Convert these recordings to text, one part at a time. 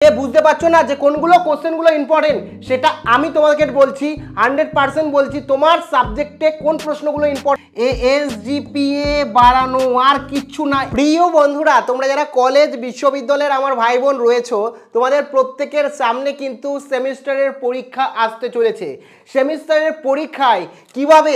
বুঝতে পারছো না যে কোনগুলো কোশ্চেনগুলো ইম্পর্টেন্ট, সেটা আমি তোমাকে বলছি 100% বলছি তোমার সাবজেক্টে কোন প্রশ্নগুলো ইম্পর্টেন্ট। এসজিপিএ বাড়ানো আর কিচ্ছু না। প্রিয় বন্ধুরা, তোমরা যারা কলেজ বিশ্ববিদ্যালয়ের আমার ভাই বোন রয়েছো, তোমাদের প্রত্যেকের সামনে কিন্তু সেমিস্টারের পরীক্ষা আসতে চলেছে। সেমিস্টারের পরীক্ষায় কিভাবে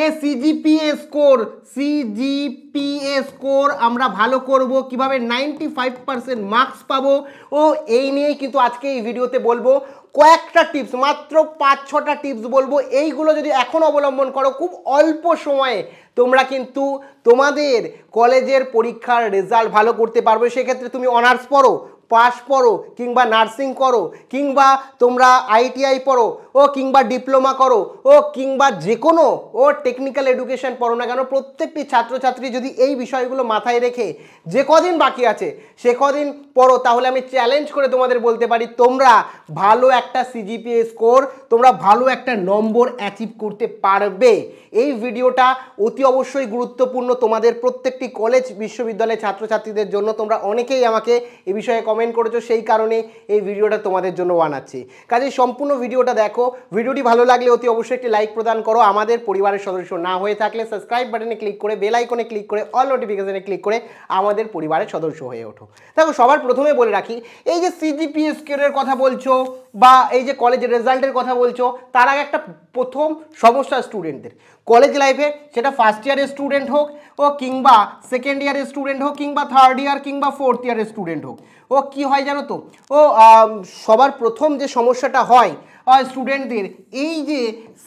সিজিপিএ স্কোর আমরা ভালো করব, কিভাবে 95% মার্কস পাবো, ও এই নিয়েই কিন্তু আজকে এই ভিডিওতে বলবো। কয়েকটা টিপস, মাত্র 5-6টা টিপস বলবো, এইগুলো যদি এখন অবলম্বন করো খুব অল্প সময়ে তোমরা কিন্তু তোমাদের কলেজের পরীক্ষার রেজাল্ট ভালো করতে পারবে। সেক্ষেত্রে তুমি অনার্স পড়ো, পাস পড়ো, কিংবা নার্সিং করো, কিংবা তোমরা আইটিআই পড়ো, ও কিংবা ডিপ্লোমা করো, ও কিংবা যে কোনো টেকনিক্যাল এডুকেশন পড়ো না কেন, প্রত্যেকটি ছাত্রছাত্রী যদি এই বিষয়গুলো মাথায় রেখে যে কদিন বাকি আছে সে কদিন পড়ো, তাহলে আমি চ্যালেঞ্জ করে তোমাদের বলতে পারি তোমরা ভালো একটা সিজিপিএ স্কোর, তোমরা ভালো একটা নম্বর অ্যাচিভ করতে পারবে। এই ভিডিওটা অতি অবশ্যই গুরুত্বপূর্ণ তোমাদের প্রত্যেকটি কলেজ বিশ্ববিদ্যালয়ের ছাত্রছাত্রীদের জন্য। তোমরা অনেকেই আমাকে এই বিষয়ে কমেন্ট করেছো, সেই কারণে এই ভিডিওটা তোমাদের জন্য বানাচ্ছি। কাজেই সম্পূর্ণ ভিডিওটা দেখো। ভিডিওটি ভালো লাগলে অতি অবশ্যই একটি লাইক প্রদান করো। আমাদের পরিবারের সদস্য না হয়ে থাকলে সাবস্ক্রাইব বাটনে ক্লিক করে, বেল আইকনে ক্লিক করে, অল নোটিফিকেশনে ক্লিক করে আমাদের পরিবারের সদস্য হয়ে ওঠো। দেখো, সবার প্রথমে বলে রাখি, এই যে সিজিপিএ স্কোরের কথা বলছো বা এই যে কলেজের রেজাল্টের কথা বলছো, তার আগে একটা প্রথম সমস্যা স্টুডেন্টদের কলেজ লাইফে, সেটা ফার্স্ট ইয়ারের স্টুডেন্ট হোক, ও কিংবা সেকেন্ড ইয়ারের স্টুডেন্ট হোক, কিংবা থার্ড ইয়ার কিংবা ফোর্থ ইয়ারের স্টুডেন্ট হোক, ও কি হয় জানো তো, সবার প্রথম যে সমস্যাটা হয় স্টুডেন্টদের, এই যে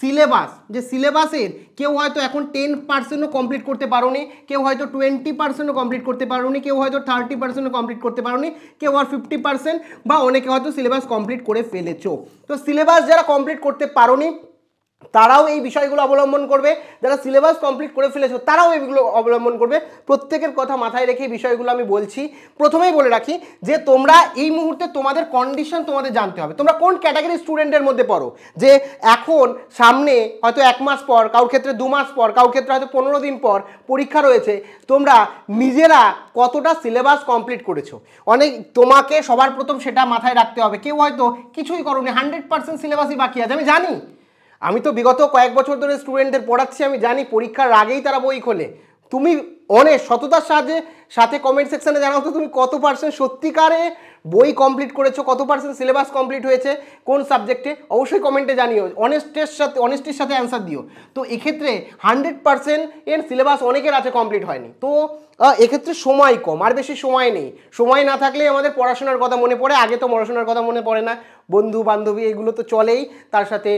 সিলেবাসের কেউ হয়তো এখন 10%ও কমপ্লিট করতে পারোনি, কেউ হয়তো 20%ও কমপ্লিট করতে পারোনি, কেউ হয়তো 30%ও কমপ্লিট করতে পারোনি, কেউ আর 50%, বা অনেকে হয়তো সিলেবাস কমপ্লিট করে ফেলেছো। তো সিলেবাস যারা কমপ্লিট করতে পারোনি তারাও এই বিষয়গুলো অবলম্বন করবে, যারা সিলেবাস কমপ্লিট করে ফেলেছো তারাও এইগুলো অবলম্বন করবে। প্রত্যেকের কথা মাথায় রেখে এই বিষয়গুলো আমি বলছি। প্রথমেই বলে রাখি যে তোমরা এই মুহূর্তে তোমাদের কন্ডিশন তোমাদের জানতে হবে, তোমরা কোন ক্যাটাগরি স্টুডেন্টের মধ্যে পড়ো। যে এখন সামনে হয়তো 1 মাস পর, কারোর ক্ষেত্রে 2 মাস পর, কারোর ক্ষেত্রে হয়তো 15 দিন পর পরীক্ষা রয়েছে, তোমরা নিজেরা কতটা সিলেবাস কমপ্লিট করেছো, অনেক তোমাকে সবার প্রথম সেটা মাথায় রাখতে হবে। কেউ হয়তো কিছুই করোনি, 100% সিলেবাসই বাকি আছে। আমি জানি, আমি তো বিগত কয়েক বছর ধরে স্টুডেন্টদের পড়াচ্ছি, আমি জানি পরীক্ষার আগেই তারা বই খোলে। তুমি অনেক সততার সাথে কমেন্ট সেকশনে জানাও তো তুমি কত পার্সেন্ট সত্যিকারে বই কমপ্লিট করেছো, কত পার্সেন্ট সিলেবাস কমপ্লিট হয়েছে কোন সাবজেক্টে, অবশ্যই কমেন্টে জানিও, অনেস্টির সাথে অ্যান্সার দিও। তো এক্ষেত্রে 100% এর সিলেবাস অনেকের আছে কমপ্লিট হয়নি, তো এক্ষেত্রে সময় কম, আর বেশি সময় নেই। সময় না থাকলেই আমাদের পড়াশোনার কথা মনে পড়ে, আগে তো পড়াশোনার কথা মনে পড়ে না, বন্ধু বান্ধবী এগুলো তো চলেই, তার সাথে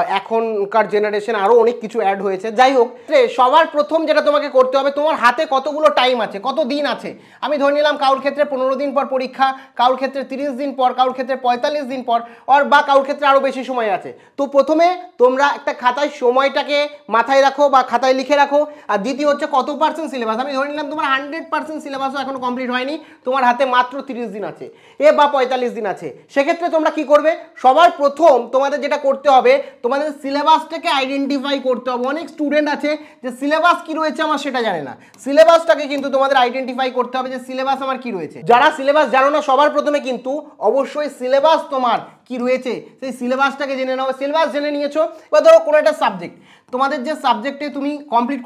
এখনকার জেনারেশন আরও অনেক কিছু অ্যাড হয়েছে। যাই হোক, সবার প্রথম যেটা তোমাকে করতে হবে, তোমার হাতে কতগুলো টাইম আছে, কত দিন আছে। আমি ধরে নিলাম কারোর ক্ষেত্রে 15 দিন পর পরীক্ষা, কারোর ক্ষেত্রে 30 দিন পর, কারোর ক্ষেত্রে 45 দিন পর, বা কারোর ক্ষেত্রে আরও বেশি সময় আছে। তো প্রথমে তোমরা একটা খাতায় সময়টাকে মাথায় রাখো বা খাতায় লিখে রাখো। আর দ্বিতীয় হচ্ছে কত পার্সেন্ট সিলেবাস। আমি ধরে নিলাম তোমার 100% সিলেবাসও এখনো কমপ্লিট হয়নি, তোমার হাতে মাত্র 30 দিন আছে বা 45 দিন আছে। সেক্ষেত্রে তোমরা কি করবে, সবার প্রথম তোমাদের যেটা করতে হবে, তোমাদের সিলেবাসটাকে আইডেন্টিফাই করতে হবে। অনেক স্টুডেন্ট আছে যে সিলেবাস কি রয়েছে আমার সেটা জানে না, সিলেবাসটাকে কিন্তু তোমাদের আইডেন্টিফাই করতে হবে যে সিলেবাস আমার কি রয়েছে। যারা সিলেবাস জানো না, সবার প্রথমে কিন্তু অবশ্যই সিলেবাস তোমার কি রয়েছে সেই সিলেবাসটাকে জেনে নাও। সিলেবাস জেনে নিয়েছো, বা ধরো কোনো একটা সাবজেক্ট, তোমাদের যে সাবজেক্টে তুমি কমপ্লিট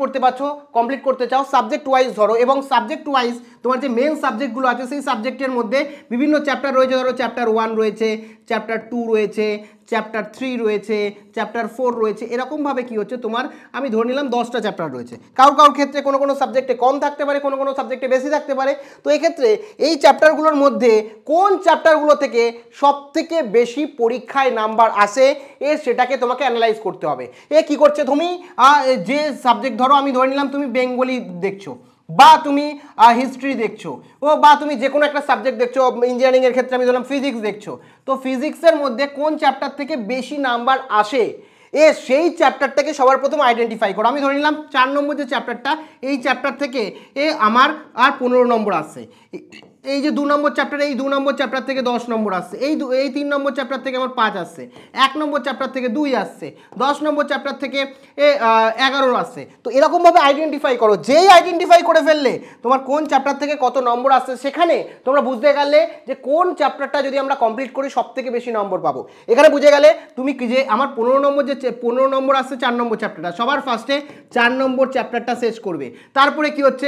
করতে চাও সাবজেক্ট ওয়াইজ ধরো, এবং সাবজেক্ট ওয়াইজ তোমার যে মেন সাবজেক্টগুলো আছে সেই সাবজেক্টের মধ্যে বিভিন্ন চ্যাপ্টার রয়েছে। ধরো চ্যাপ্টার 1 রয়েছে, চ্যাপ্টার 2 রয়েছে, চ্যাপ্টার 3 রয়েছে, চ্যাপ্টার 4 রয়েছে, এরকমভাবে কি হচ্ছে তোমার, আমি ধরে নিলাম 10টা চ্যাপ্টার রয়েছে। কারোর ক্ষেত্রে কোনো সাবজেক্টে কম থাকতে পারে, কোনো সাবজেক্টে বেশি থাকতে পারে। তো এক্ষেত্রে এই চ্যাপ্টারগুলোর মধ্যে কোন চ্যাপ্টারগুলো থেকে সবথেকে বেশি পরীক্ষায় নাম্বার আসে সেটাকে তোমাকে অ্যানালাইজ করতে হবে। কি করছে তুমি, যে সাবজেক্ট ধরো, আমি ধরে নিলাম তুমি বেঙ্গলি দেখছো, বা তুমি হিস্ট্রি দেখছো, বা তুমি যে কোনো একটা সাবজেক্ট দেখছো। ইঞ্জিনিয়ারিংয়ের ক্ষেত্রে আমি ধরলাম ফিজিক্স দেখছো, তো ফিজিক্সের মধ্যে কোন চ্যাপ্টার থেকে বেশি নাম্বার আসে সেই চ্যাপ্টারটাকে সবার প্রথম আইডেন্টিফাই করো। আমি ধরে নিলাম 4 নম্বর যে চ্যাপ্টারটা, এই চ্যাপ্টার থেকে আমার আর 15 নম্বর আসছে, এই যে 2 নম্বর চ্যাপ্টার, এই 2 নম্বর চ্যাপ্টার থেকে 10 নম্বর আসছে, এই 3 নম্বর চ্যাপ্টার থেকে আমার 5 আসছে, 1 নম্বর চ্যাপ্টার থেকে 2 আসছে, 10 নম্বর চ্যাপ্টার থেকে 11 আসছে। তো এরকমভাবে আইডেন্টিফাই করো, যেই আইডেন্টিফাই করে ফেললে তোমার কোন চ্যাপ্টার থেকে কত নম্বর আসছে, সেখানে তোমরা বুঝতে গেলে যে কোন চ্যাপ্টারটা যদি আমরা কমপ্লিট করি সব থেকে বেশি নম্বর পাবো। এখানে বুঝে গেলে তুমি যে আমার 15 নম্বর যে 15 নম্বর আসছে 4 নম্বর চ্যাপ্টারটা, সবার ফার্স্টে 4 নম্বর চ্যাপ্টারটা শেষ করবে। তারপরে কি হচ্ছে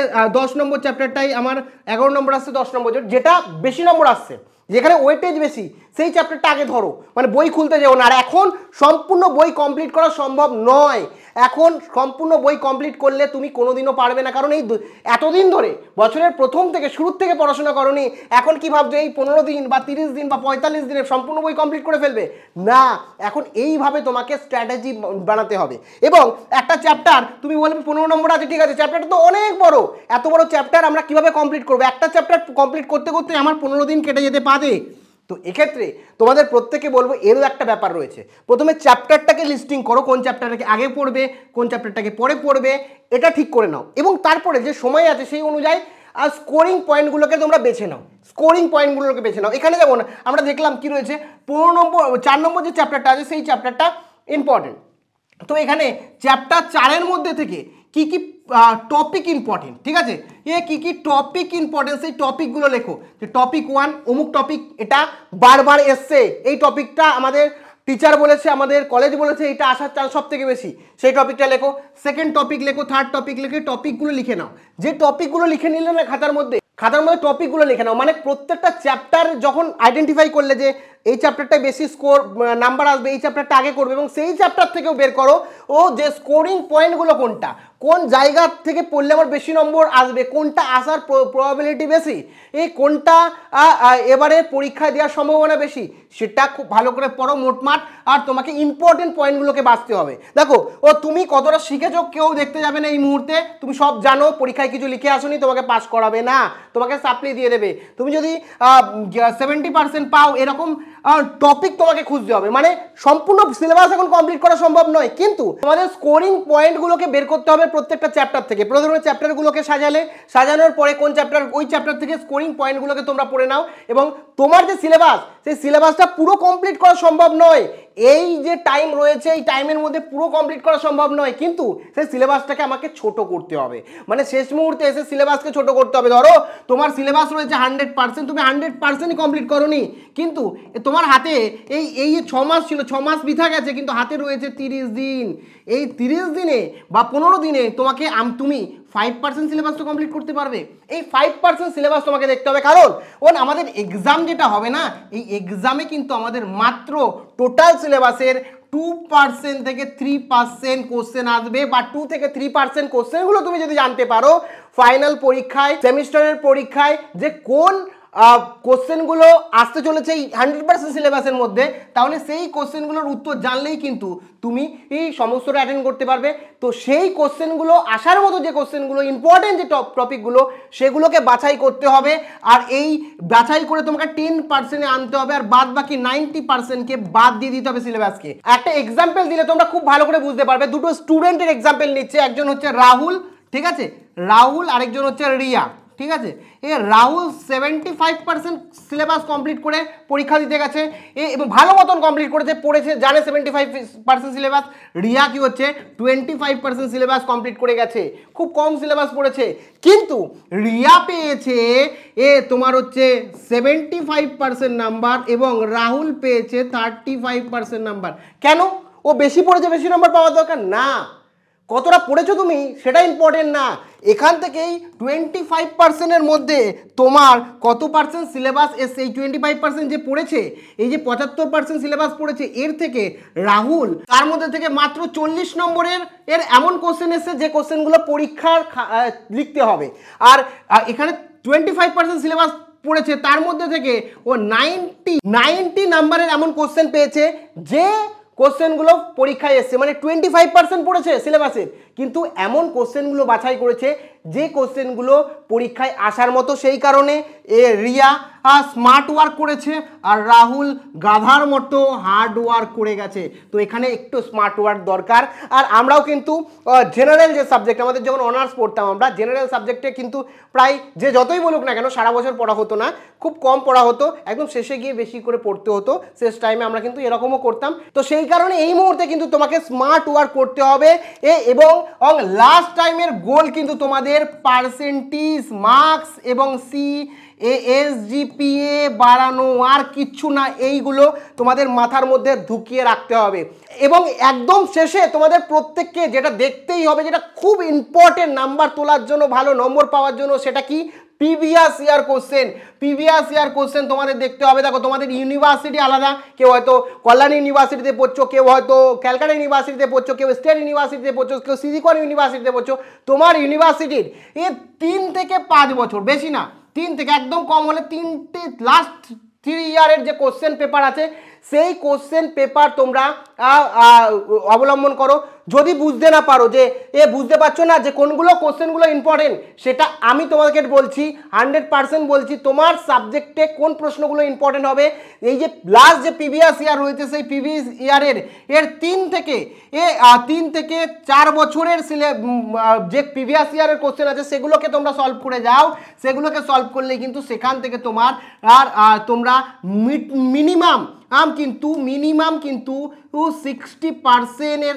10 নম্বর চ্যাপ্টারটাই আমার 11 নম্বর আসছে, 10 নম্বর যেটা বেশি নম্বর আসছে, যেখানে ওয়েটেজ বেশি, সেই চ্যাপ্টারটা আগে ধরো, মানে বই খুলতে যেও না। আর এখন সম্পূর্ণ বই কমপ্লিট করা সম্ভব নয়, এখন সম্পূর্ণ বই কমপ্লিট করলে তুমি কোনোদিনও পারবে না, কারণ এই এতদিন ধরে বছরের প্রথম থেকে শুরুর থেকে পড়াশোনা করনি, এখন কি ভাবছো এই 15 দিন বা 30 দিন বা 45 দিনে সম্পূর্ণ বই কমপ্লিট করে ফেলবে? না, এখন এইভাবে তোমাকে স্ট্র্যাটেজি বানাতে হবে। এবং একটা চ্যাপ্টার তুমি বলবে 15 নম্বর আছে, ঠিক আছে, চ্যাপ্টারটা তো অনেক বড়, এত বড় চ্যাপ্টার আমরা কিভাবে কমপ্লিট করবো? একটা চ্যাপ্টার কমপ্লিট করতে করতে আমার 15 দিন কেটে যেতে পারে। তো এক্ষেত্রে তোমাদের প্রত্যেকে বলবো এরও একটা ব্যাপার রয়েছে, প্রথমে চ্যাপ্টারটাকে লিস্টিং করো, কোন চ্যাপ্টারটাকে আগে পড়বে, কোন চ্যাপ্টারটাকে পরে পড়বে, এটা ঠিক করে নাও। এবং তারপরে যে সময় আছে সেই অনুযায়ী আর স্কোরিং পয়েন্টগুলোকে তোমরা বেছে নাও, স্কোরিং পয়েন্টগুলোকে বেছে নাও। এখানে যেমন আমরা দেখলাম কি রয়েছে, 15 নম্বর 4 নম্বর যে চ্যাপ্টারটা আছে সেই চ্যাপ্টারটা ইম্পর্টেন্ট। তো এখানে চ্যাপ্টার 4-এর মধ্যে থেকে কি কি টপিক ইম্পর্টেন্ট, ঠিক আছে, কি কি টপিক ইম্পর্টেন্ট সেই টপিকগুলো লেখো। যে টপিক 1 অমুক টপিক, এটা বারবার এসছে, এই টপিকটা আমাদের টিচার বলেছে, আমাদের কলেজ বলেছে, এটা আসার চান্স সব থেকে বেশি, সেই টপিকটা লেখো। সেকেন্ড টপিক লেখো, থার্ড টপিক লেখে, টপিকগুলো লিখে নাও। যে টপিকগুলো লিখে নিলে না খাতার মধ্যে টপিকগুলো লিখে নাও, মানে প্রত্যেকটা চ্যাপ্টার যখন আইডেন্টিফাই করলে যে এই চ্যাপ্টারটায় বেশি স্কোর নাম্বার আসবে, এই চ্যাপ্টারটা আগে করবে, এবং সেই চ্যাপ্টার থেকেও বের করো ও যে স্কোরিং পয়েন্টগুলো কোনটা, কোন জায়গা থেকে পড়লে আমার বেশি নম্বর আসবে, কোনটা আসার প্রবাবিলিটি বেশি, এই কোনটা এবারে পরীক্ষায় দেওয়ার সম্ভাবনা বেশি, সেটা খুব ভালো করে পড়ো মোটমাট। আর তোমাকে ইম্পর্টেন্ট পয়েন্টগুলোকে বাঁচতে হবে। দেখো তুমি কতটা শিখেছো কেউ দেখতে যাবে না এই মুহূর্তে, তুমি সব জানো, পরীক্ষায় কিছু লিখে আসোনি, তোমাকে পাস করাবে না, তোমাকে সাপ্লি দিয়ে দেবে। তুমি যদি 70% পাও, এরকম টপিক তোমাকে খুঁজতে হবে, মানে সম্পূর্ণ সিলেবাস এখন কমপ্লিট করা সম্ভব নয়, কিন্তু তোমাদের স্কোরিং পয়েন্টগুলোকে বের করতে হবে প্রত্যেকটা চ্যাপ্টার থেকে। প্রথমে চ্যাপ্টারগুলোকে সাজানোর পরে কোন চ্যাপ্টার, ওই চ্যাপ্টার থেকে স্কোরিং পয়েন্টগুলোকে তোমরা পড়ে নাও। এবং তোমার যে সিলেবাস, সেই সিলেবাসটা পুরো কমপ্লিট করা সম্ভব নয়, এই যে টাইম রয়েছে এই টাইমের মধ্যে পুরো কমপ্লিট করা সম্ভব নয়, কিন্তু সেই সিলেবাসটাকে আমাকে ছোট করতে হবে, মানে শেষ মুহূর্তে এসে সিলেবাসকে ছোট করতে হবে। ধরো তোমার সিলেবাস রয়েছে 100%, তুমি 100%ই কমপ্লিট করোনি, কিন্তু তোমার হাতে এই 6 মাস ছিল, 6 মাস বৃথা গেছে, কিন্তু হাতে রয়েছে 30 দিন। এই 30 দিনে বা 15 দিনে তুমি 5% সিলেবাস তো কমপ্লিট করতে পারবে। এই 5% সিলেবাস তোমাকে দেখতে হবে, কারণ আমাদের এক্সাম যেটা হবে না, এই এক্সামে কিন্তু আমাদের মাত্র টোটাল সিলেবাসের 2% থেকে 3% কোশ্চেন আসবে, বা 2 থেকে 3% কোশ্চেনগুলো তুমি যদি জানতে পারো ফাইনাল পরীক্ষায়, সেমিস্টারের পরীক্ষায়, যে কোন কোশ্চেনগুলো আসতে চলেছে এই 100% সিলেবাসের মধ্যে, তাহলে সেই কোশ্চেনগুলোর উত্তর জানলেই কিন্তু তুমি এই সমস্তটা অ্যাটেন্ড করতে পারবে। তো সেই কোশ্চেনগুলো আসার মতো যে কোশ্চেনগুলো ইম্পর্টেন্ট যে টপিকগুলো, সেগুলোকে বাছাই করতে হবে। আর এই বাছাই করে তোমাকে 10% আনতে হবে, আর বাদ বাকি 90%কে বাদ দিয়ে দিতে হবে সিলেবাসকে। একটা এক্সাম্পল দিলে তোমরা খুব ভালো করে বুঝতে পারবে। দুটো স্টুডেন্টের এক্সাম্পল নিচ্ছে, একজন হচ্ছে রাহুল, ঠিক আছে, রাহুল, আরেকজন হচ্ছে রিয়া, ঠিক আছে। রাহুল 75% সিলেবাস কমপ্লিট করে পরীক্ষা দিতে গেছে, এবং ভালো মতন কমপ্লিট করেছে, পড়েছে, জানে 75% সিলেবাস। রিয়া কি হচ্ছে 25% সিলেবাস কমপ্লিট করে গেছে, খুব কম সিলেবাস পড়েছে, কিন্তু রিয়া পেয়েছে তোমার হচ্ছে 75% নাম্বার, এবং রাহুল পেয়েছে 35% নাম্বার। কেন? ও বেশি পড়েছে, বেশি নাম্বার পাওয়ার দরকার না, কতটা পড়েছো তুমি সেটা ইম্পর্টেন্ট না। এখান থেকেই 25%-এর মধ্যে তোমার কত পার্সেন্ট সিলেবাস এসছে, এই 25% যে পড়েছে, এই যে 75% সিলেবাস পড়েছে, এর থেকে রাহুল তার মধ্যে থেকে মাত্র 40 নম্বরের এমন কোশ্চেন এসছে যে কোশ্চেনগুলো পরীক্ষার লিখতে হবে। আর এখানে 25% সিলেবাস পড়েছে, তার মধ্যে থেকে ও 90 নাম্বারের এমন কোশ্চেন পেয়েছে যে কোশ্চেনগুলো পরীক্ষায় এসছে, মানে 25% পড়েছে সিলেবাসের, কিন্তু এমন কোশ্চেনগুলো বাছাই করেছে যে কোশ্চেনগুলো পরীক্ষায় আসার মতো। সেই কারণে রিয়া স্মার্ট ওয়ার্ক করেছে আর রাহুল গাধার মতো হার্ড ওয়ার্ক করে গেছে। তো এখানে একটু স্মার্ট ওয়ার্ক দরকার। আর আমরাও কিন্তু জেনারেল যে সাবজেক্ট, আমাদের যখন অনার্স পড়তাম আমরা জেনারেল সাবজেক্টে কিন্তু প্রায় যে যতই বলুক না কেন সারা বছর পড়া হতো না, খুব কম পড়া হতো, একদম শেষে গিয়ে বেশি করে পড়তে হতো। শেষ টাইমে আমরা কিন্তু এরকমও করতাম। তো সেই কারণে এই মুহূর্তে কিন্তু তোমাকে স্মার্ট ওয়ার্ক করতে হবে এবং লাস্ট টাইমের গোল কিন্তু তোমাদের পার্সেন্টেজ, মার্কস এবং এসজিপিএ বাড়ানো, আর কিচ্ছু না। এইগুলো তোমাদের মাথার মধ্যে ঢুকিয়ে রাখতে হবে। এবং একদম শেষে তোমাদের প্রত্যেককে যেটা দেখতেই হবে, যেটা খুব ইম্পর্টেন্ট নাম্বার তোলার জন্য, ভালো নম্বর পাওয়ার জন্য, সেটা কি previous year question. Previous year question তোমাদের দেখতে হবে। দেখো তোমাদের ইউনিভার্সিটি আলাদা, কেউ হয়তো কল্যাণী ইউনিভার্সিটিতে পড়ছো, কেউ হয়তো ক্যালকাটা ইউনিভার্সিটিতে পড়ছো, কেউ স্টেট ইউনিভার্সিটিতে পড়ছো, কেউ সিজিকন ইউনিভার্সিটিতে পড়ছো। তোমার ইউনিভার্সিটির 3 থেকে 5 বছর, বেশি না, 3 থেকে একদম কম হলে 3টে লাস্ট 3 ইয়ারের যে কোশ্চেন পেপার আছে সেই কোশ্চেন পেপার তোমরা অবলম্বন করো। যদি বুঝতে না পারো, যে বুঝতে পারছো না যে কোনগুলো কোশ্চেনগুলো ইম্পর্টেন্ট, সেটা আমি তোমাকে বলছি, 100% বলছি, তোমার সাবজেক্টে কোন প্রশ্নগুলো ইম্পর্টেন্ট হবে। এই যে লাস্ট যে প্রিভিয়াস ইয়ার রয়েছে, সেই প্রিভিয়াস ইয়ারের 3 থেকে 4 বছরের যে প্রিভিয়াস ইয়ারের কোশ্চেন আছে সেগুলোকে তোমরা সলভ করে যাও। সেগুলোকে সলভ করলে কিন্তু সেখান থেকে তোমার তোমরা মিনিমাম কিন্তু 60%-এর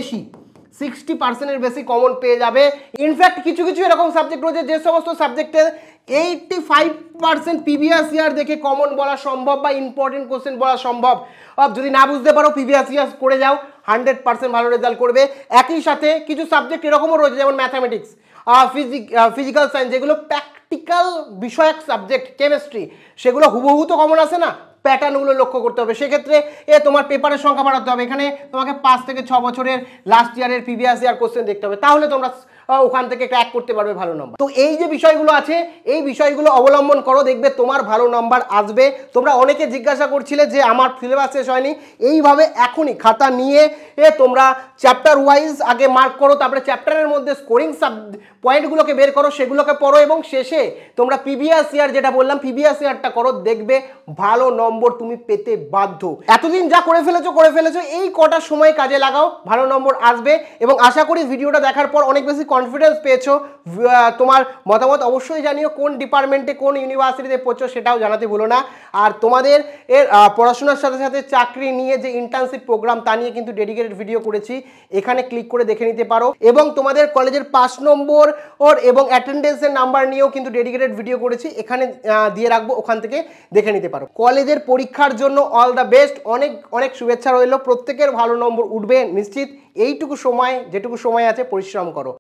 বেশি কমন পেয়ে যাবে। ইনফ্যাক্ট কিছু এরকম সাবজেক্ট রয়েছে যে সমস্ত সাবজেক্টে 85% প্রিভিয়াস ইয়ার দেখে কমন বলা সম্ভব বা ইম্পর্টেন্ট কোশ্চেন বলা সম্ভব। যদি না বুঝতে পারো প্রিভিয়াস ইয়ার করে যাও, 100% ভালো রেজাল্ট করবে। একই সাথে কিছু সাবজেক্ট এরকমও রয়েছে যেমন ম্যাথামেটিক্স, ফিজিক্যাল সায়েন্স, যেগুলো প্র্যাকটিক্যাল বিষয়ক সাবজেক্ট, কেমিস্ট্রি, সেগুলো হুবহু তো কমন আসে না, প্যাটার্নগুলো লক্ষ্য করতে হবে। সেক্ষেত্রে তোমার পেপারের সংখ্যা বাড়াতে হবে। এখানে তোমাকে 5 থেকে 6 বছরের লাস্ট ইয়ারের প্রিভিয়াস ইয়ার কোশ্চেন দেখতে হবে, তাহলে তোমরা ওখান থেকে ক্র্যাক করতে পারবে ভালো নম্বর। তো এই যে বিষয়গুলো আছে, এই বিষয়গুলো অবলম্বন করো, দেখবে তোমার ভালো নাম্বার আসবে। তোমরা অনেকে জিজ্ঞাসা করছিলে যে আমার সিলেবাস শেষ হয়নি, এইভাবে এখনই খাতা নিয়ে তোমরা চ্যাপ্টার ওয়াইজ আগে মার্ক করো, তারপরে চ্যাপ্টারের মধ্যে স্কোরিং পয়েন্টগুলোকে বের করো, সেগুলোকে পড়ো এবং শেষে তোমরা প্রিভিয়াস ইয়ার যেটা বললাম প্রিভিয়াস ইয়ারটা করো, দেখবে ভালো নম্বর তুমি পেতে বাধ্য। এতদিন যা করে ফেলেছো, এই কটা সময় কাজে লাগাও, ভালো নম্বর আসবে। এবং আশা করি ভিডিওটা দেখার পর অনেক বেশি কনফিডেন্স পেয়েছো। তোমার মতামত অবশ্যই জানিও, কোন ডিপার্টমেন্টে কোন ইউনিভার্সিটিতে পড়ছো সেটাও জানাতে ভুলো না। আর তোমাদের পড়াশোনার সাথে সাথে চাকরি নিয়ে যে ইন্টার্নশিপ প্রোগ্রাম, তা নিয়ে কিন্তু ডেডিকেটেড ভিডিও করেছি, এখানে ক্লিক করে দেখে নিতে পারো। এবং তোমাদের কলেজের 5 নম্বর এবং অ্যাটেন্ডেন্সের নাম্বার নিয়েও কিন্তু ডেডিকেটেড ভিডিও করেছি, এখানে দিয়ে রাখবো, ওখান থেকে দেখে নিতে পারো। কলেজের পরীক্ষার জন্য অল দ্য বেস্ট, অনেক শুভেচ্ছা রইল। প্রত্যেকের ভালো নম্বর উঠবে নিশ্চিত। যেটুকু সময় আছে পরিশ্রম করো।